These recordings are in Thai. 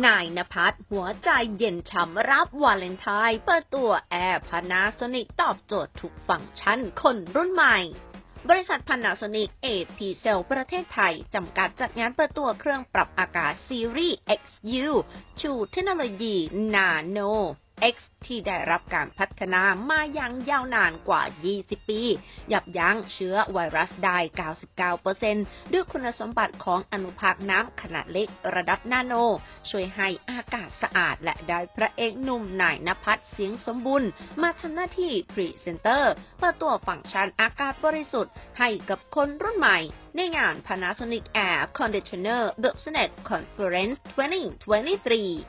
นายณภัทรหัวใจเย็นฉ่ำรับวาเลนไทน์เปิดตัวแอร์ Panasonic ตอบโจทย์ทุกฟังก์ชันคนรุ่นใหม่บริษัท Panasonic AP Cell ประเทศไทยจำกัดจัดงานเปิดตัวเครื่องปรับอากาศซีรีส์ XU ชูเทคโนโลยี Nano X ที่ได้รับการพัฒนามาอย่างยาวนานกว่า 20 ปี ยับยั้งเชื้อไวรัสได้ 99% ด้วยคุณสมบัติของอนุภาคน้ำขนาดเล็กระดับนาโน ช่วยให้อากาศสะอาดและได้พระเอกหนุ่มนายณภัทรเสียงสมบูรณ์มาทำหน้าที่พรีเซนเตอร์เปิดตัวฟังก์ชันอากาศบริสุทธิ์ให้กับคนรุ่นใหม่ในงาน Panasonic Air Conditioner Business Conference 2023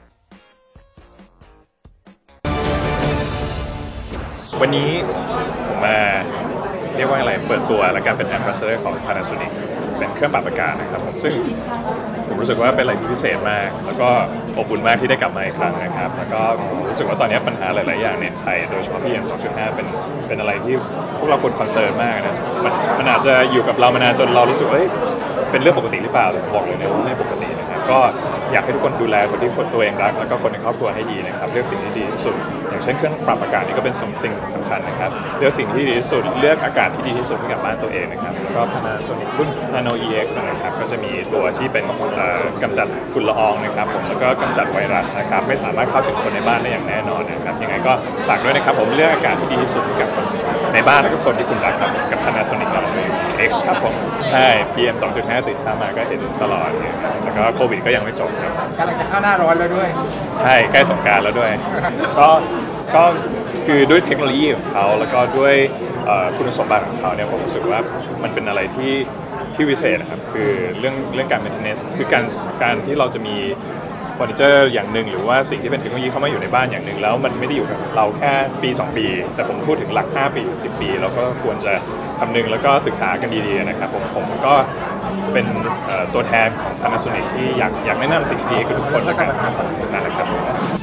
วันนี้ผมมาเรียกว่าอะไรเปิดตัวและการเป็น Ambassador ของ Panasonic เป็นเครื่องปรับอากาศนะครับผมซึ่งผมรู้สึกว่าเป็นอะไรที่พิเศษมากแล้วก็อบอุ่นมากที่ได้กลับมาอีกครั้งนะครับแล้วก็รู้สึกว่าตอนนี้ปัญหาหลายๆอย่างในไทยโดยเฉพาะ PM 2.5 เป็นอะไรที่พวกเราควรคอนเซิร์นมากนะมันอาจจะอยู่กับเรามานานจนเรารู้สึกว่าเป็นเรื่องปกติหรือเปล่าแต่บอกเลยนะว่าไม่ปกตินะครับก็อยากให้ทุกคนดูแลคนที่ตัวเองรักแล้วก็คนในครอบครัวให้ดีนะครับเลือกสิ่งที่ดีที่สุดอย่างเช่นเครื่องปรับอากาศนี่ก็เป็นสิ่งสำคัญนะครับเลือกสิ่งที่ดีที่สุดเลือกอากาศที่ดีที่สุดให้กับบ้านตัวเองนะครับแล้วก็ Panasonic รุ่น Nano EX นะครับก็จะมีตัวที่เป็นกำจัดฝุ่นละอองนะครับผมแล้วก็กำจัดไวรัสนะครับไม่สามารถเข้าถึงคนในบ้านได้อย่างแน่นอนนะครับยังไงก็ฝากด้วยนะครับผมเลือกอากาศที่ดีที่สุดให้กับคนในบ้านและก็คนที่คุณรักครับกับ Panasonic Nano EX ครับผมใช่ PM 2.5 ตื่นเช้ามาก็เห็นตลอดแล้วก็โควิดก็ยังไม่จบครับกำลังจะเข้าหน้าร้อนแล้วด้วยใช่ใกล้สงกรานต์แล้วด้วยก็คือด้วยเทคโนโลยีของเขาแล้วก็ด้วยคุณสมบัติของเขาเนี่ยผมรู้สึกว่ามันเป็นอะไรที่วิเศษนะครับคือเรื่องการ maintenance คือการที่เราจะมีเฟอร์นิเจอร์อย่างหนึ่งหรือว่าสิ่งที่เป็นเทคโนโลยีเข้ามาอยู่ในบ้านอย่างหนึ่งแล้วมันไม่ได้อยู่กับเราแค่ปี2ปีแต่ผมพูดถึงหลัก5ปีหรือ10ปีเราก็ควรจะคำนึงแล้วก็ศึกษากันดีๆนะครับผมก็เป็นตัวแทนของ Panasonic ที่อยากแนะนำสิ่งดีๆให้กับทุกคนแล้วกันนั่นแหละครับ